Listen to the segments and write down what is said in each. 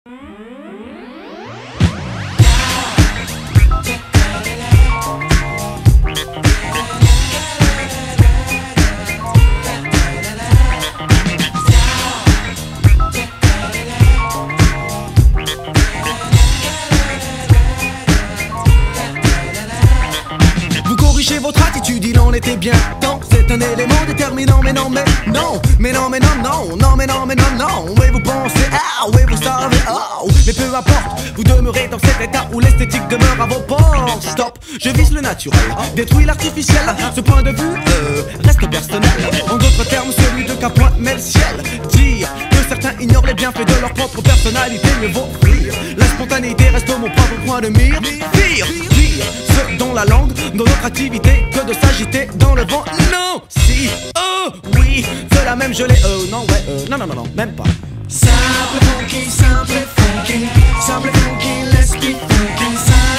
Vous corrigez votre attitude, il en était bien temps. C'est un élément déterminant, mais non, mais non. Mais non, mais non, non, non, mais non, mais non, non. Oui, vous pensez, ah, oui, vous savez, oh. Mais peu importe, vous demeurez dans cet état où l'esthétique demeure à vos portes. Stop, je vise le naturel, détruis l'artificiel. Ce point de vue reste personnel. En d'autres termes, celui de qu'un met le ciel. Dire que certains ignorent les bienfaits de leur propre personnalité, mieux vaut rire. La spontanéité reste mon propre point de mire. Pire, pire, ce dont la langue, dans notre activité, que de s'agiter dans le vent. Non, si, oh, oui, cela même je l'ai, non, ouais, non, non, non, non, même pas. Simple funky, simple funky, simple funky, let's be funky.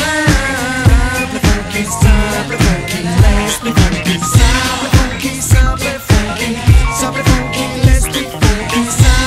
Simple funky, simple funky, let's be funky. Simple funky, simple funky, simple funky, let's be funky.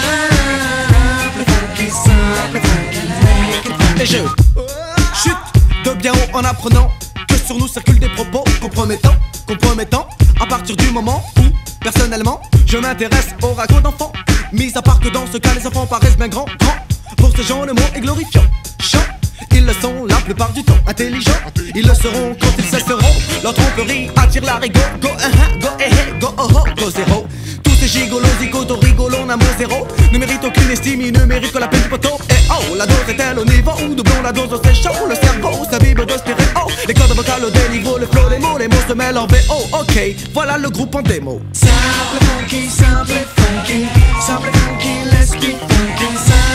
Simple funky, simple funky, make it funky. Et je chute de bien haut en apprenant que sur nous circulent des propos compromettants, compromettants. À partir du moment où, personnellement, je m'intéresse aux ragots d'enfants. Mis à part que dans ce cas, les enfants paraissent bien grands, grands. Pour ces gens, le mot est glorifiant. Chant, ils le sont la plupart du temps. Intelligents, ils le seront quand ils cesseront. Leur tromperie attire la rigo. Go, go, go, oh, oh, go, zéro. Tous ces gigolos, zigotos, rigolos, n'a mot zéro. Ne méritent aucune estime, ils ne méritent que la peine du poteau. Et oh, la dose est-elle au niveau où doublons la dose, c'est chaud. Le cerveau s'imbibe de stéréo. Les cordes vocales au déniveau, le flow, les mots se mêlent en VO. Ok, voilà le groupe en démo. Simple funky, simple funky, simple funky, let's be funky.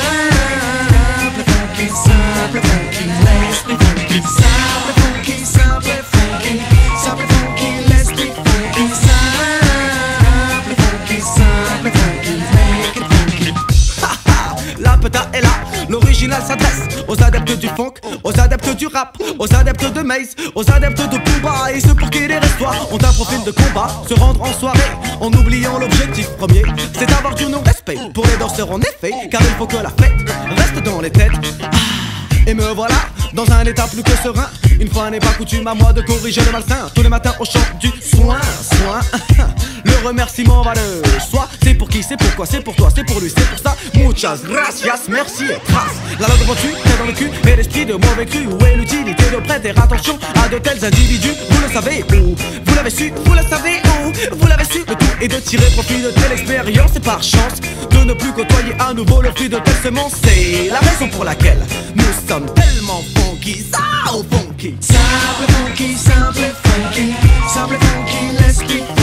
Simple funky, simple funky, let's be funky. Simple funky, simple funky, simple funky, let's be funky. Simple funky, simple funky, make it funky. La peta est là, l'original s'adresse aux adeptes du funk, aux adeptes du rap, aux adeptes de Maze, aux adeptes de Booba. Et ceux pour qui les restoirs ont un profil de combat. Se rendre en soirée en oubliant l'objectif premier, c'est avoir du non-respect pour les danseurs en effet. Car il faut que la fête reste dans les têtes. Et me voilà dans un état plus que serein. Une fois n'est pas coutume à moi de corriger le malsain. Tous les matins au chant du soin, soin. Le remerciement va de soi. C'est pour qui, c'est pourquoi, c'est pour toi, c'est pour lui, c'est pour ça. Muchas gracias, merci et trace. La langue devant tu, t'es dans le cul, mais l'esprit de mauvais cru. Où est l'utilité de prêter attention à de tels individus? Vous le savez où? Vous l'avez su, vous le savez où? Vous l'avez su, le tout est de tirer profit de telle expérience. Et par chance de ne plus côtoyer à nouveau le fruit de telle semence. C'est la raison pour laquelle nous sommes tellement funky, so funky. Simple funky, simple funky, simple funky, let's be funky.